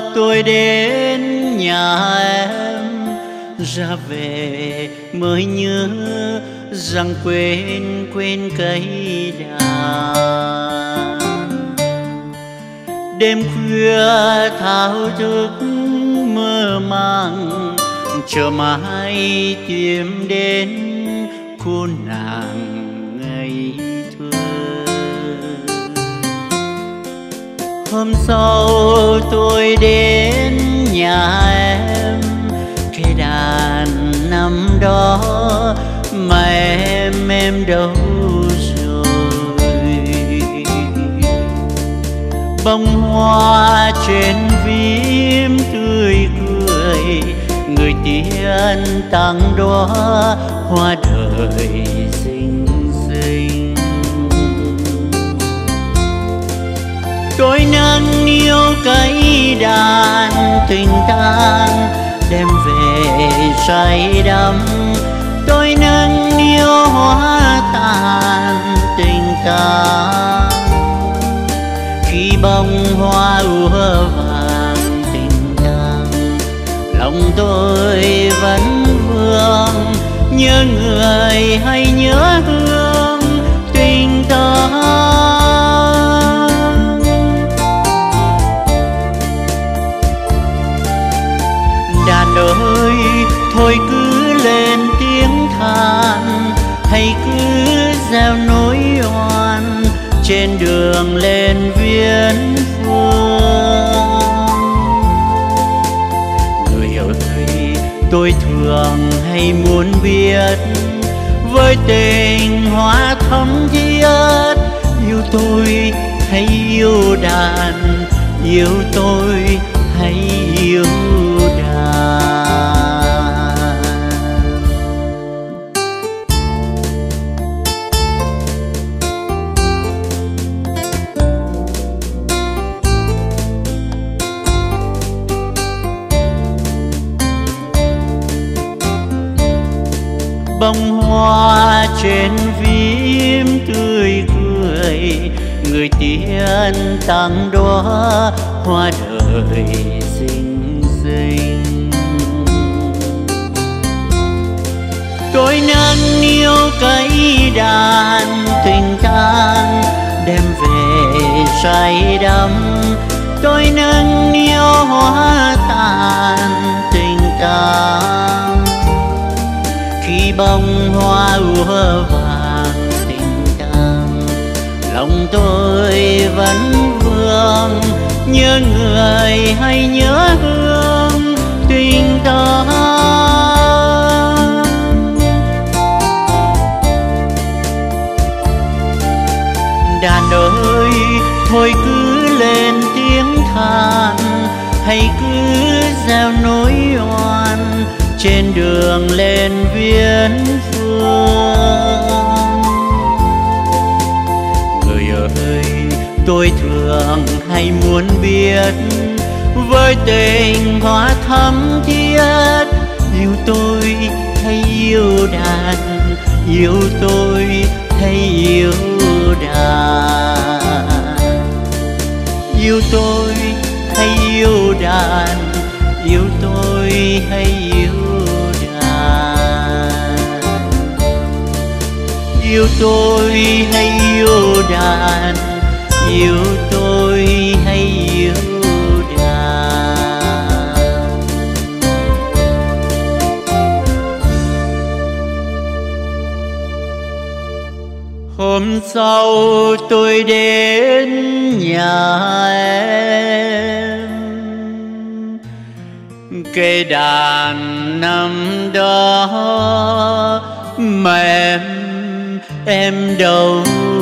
tôi đến nhà em, ra về mới nhớ rằng quên cây đàn. Đêm khuya thao thức mơ màng, chờ mãi tìm đến cô nàng ngây thơ. Hôm sau tôi đến nhà em, cây đàn năm đó mà em đâu rồi. Bông hoa trên phím tươi cười, người tiên tặng đóa hoa đời xinh xinh. Tôi nâng niu cây đàn tình tang đem về say đắm. Tôi nâng niu hoa tàn tình tang, khi bông hoa úa vàng tình tang. Lòng tôi vẫn vương nhớ người hay nhớ hương tình tang. Đàn ơi thôi cứ lên tiếng than, hay cứ gieo nỗi oan trên đường lên Viễn Phương. Người ơi tôi thường hay muốn biết, với tình hoa thắm thiết, yêu tôi hay yêu đàn, yêu tôi hay yêu đàn. Bông hoa trên phím tươi cười, người tiên tặng đóa hoa đời xinh xinh. Tôi nâng niu cây đàn tình tang đem về say đắm. Tôi nâng niu hoa tàn tình tang, khi bông hoa úa vàng tình tang. Lòng tôi vẫn vương nhớ người hay nhớ hương tình tang. Đàn ơi thôi cứ lên tiếng than, hay cứ gieo nỗi oan trên đường lên Viễn Phương. Người ơi tôi thường hay muốn biết, với tình hoa thắm thiết, yêu tôi hay yêu đàn, yêu tôi hay yêu đàn. Yêu tôi hay yêu đàn, yêu tôi hay yêu đàn. Yêu tôi hay yêu đàn, yêu tôi hay yêu đàn. Hôm sau tôi đến nhà em, cây đàn năm đó mà em đâu